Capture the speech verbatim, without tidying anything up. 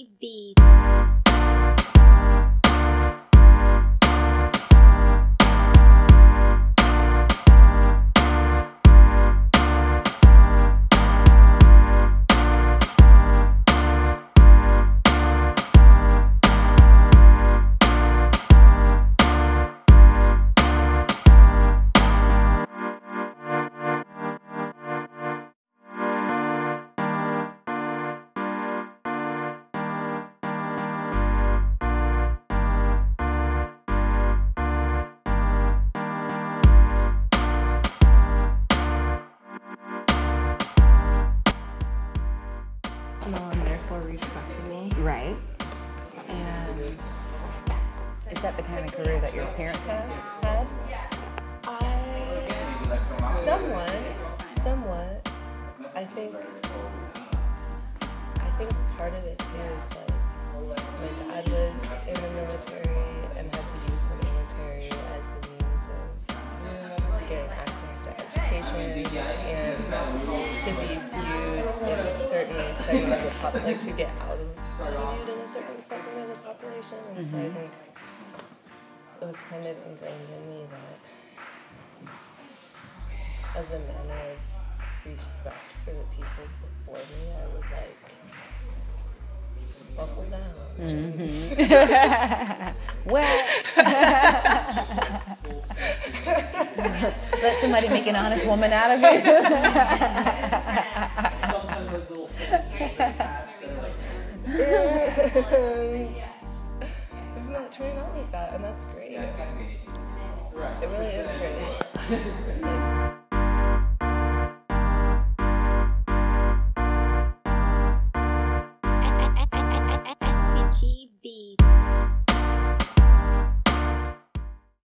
Funky Beats. And therefore respectable. Right. And Is that the kind of career that your parents have had? I, somewhat, somewhat, I think, I think part of it too is like, my dad was in the military and had to use the military as a means of getting access to education and to be viewed in a certain segment of the population, like to get out of being viewed in a certain segment of the population. And mm-hmm. so I think it was kind of ingrained in me that as a manner of respect for the people before me, I would like buckle down. Mm-hmm. Well, let somebody make an honest woman out of you. Sometimes like little things attached that like. It's not turning out like that, and that's great. It really is great.